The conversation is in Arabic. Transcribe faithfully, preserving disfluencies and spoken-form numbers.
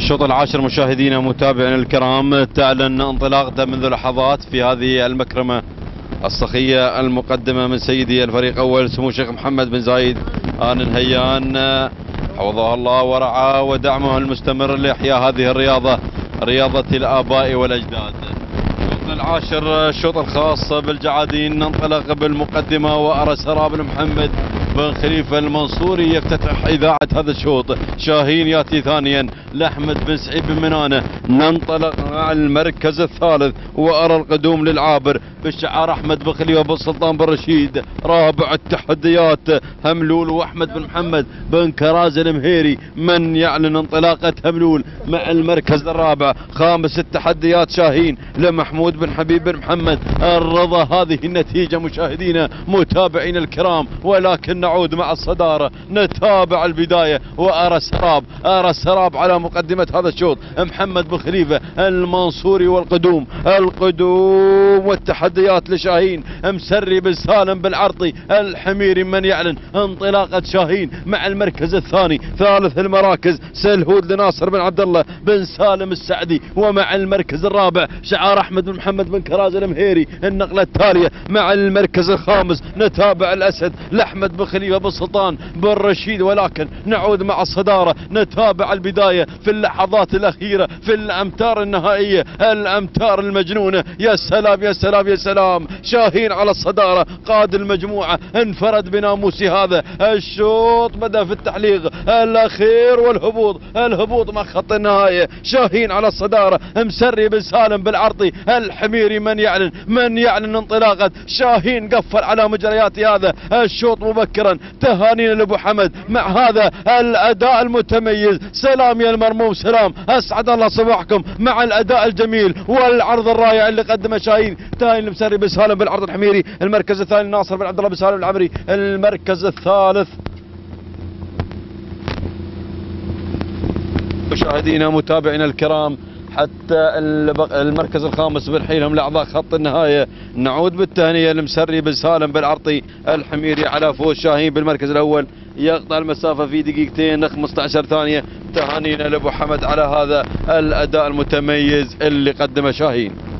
الشوط العاشر مشاهدينا متابعينا الكرام تعلن انطلاقته منذ لحظات في هذه المكرمة الصخية المقدمة من سيدي الفريق أول سمو الشيخ محمد بن زايد آل نهيان حفظه الله ورعاه ودعمه المستمر لإحياء هذه الرياضة، رياضة الآباء والأجداد. الشوط العاشر الشوط الخاص بالجعادين ننطلق بالمقدمة وأرى سراب بن محمد بن خليفة المنصوري يفتتح إذاعة هذا الشوط. شاهين يأتي ثانيا لأحمد بن سعيد بن منانة. ننطلق مع المركز الثالث وأرى القدوم للعابر بالشعار أحمد بن خليفة بن سلطان بن رشيد. رابع التحديات هملول وأحمد بن محمد بن كراز المهيري من يعلن انطلاقة هملول مع المركز الرابع. خامس التحديات شاهين لمحمود بن حبيب بن محمد الرضا. هذه النتيجة مشاهدينا متابعين الكرام، ولكن نعود مع الصدارة نتابع البداية وأرى سراب أرى سراب على مقدمة هذا الشوط محمد بن خليفة المنصوري والقدوم القدوم والتحديات لشاهين مسري بن سالم بالعرطي الحميري من يعلن انطلاقة شاهين مع المركز الثاني. ثالث المراكز سلهود لناصر بن عبد الله بن سالم السعدي، ومع المركز الرابع شعار أحمد بن محمد بن كراز المهيري. النقلة التالية مع المركز الخامس نتابع الأسد لأحمد بن خليفة بن سلطان بن رشيد، ولكن نعود مع الصدارة نتابع البداية في اللحظات الأخيرة في الأمتار النهائية الأمتار المجنونة. يا سلام يا سلام يا سلام، شاهين على الصدارة قاد المجموعة انفرد بناموس هذا الشوط. بدأ في التحليق الأخير والهبوط الهبوط مع خط النهاية. شاهين على الصدارة مسري بن سالم بالعرطي الحميري من يعلن من يعلن انطلاقة شاهين. قفل على مجريات هذا الشوط مبكرا. تهانينا لابو حمد مع هذا الاداء المتميز. سلام يا المرموم سلام، اسعد الله صباحكم مع الاداء الجميل والعرض الرائع اللي قدمه شاهين. تهاني المسري بن سالم بالعرض الحميري. المركز الثاني ناصر بن عبد الله بن سالم العمري. المركز الثالث مشاهدينا متابعينا الكرام حتى المركز الخامس بالحيلهم لاعضاء خط النهايه. نعود بالتهنئه لمسري بن سالم بالعرطي الحميري على فوز شاهين بالمركز الاول، يقطع المسافه في دقيقتين خمسة عشر ثانيه. تهانينا لابو حمد على هذا الاداء المتميز اللي قدمه شاهين.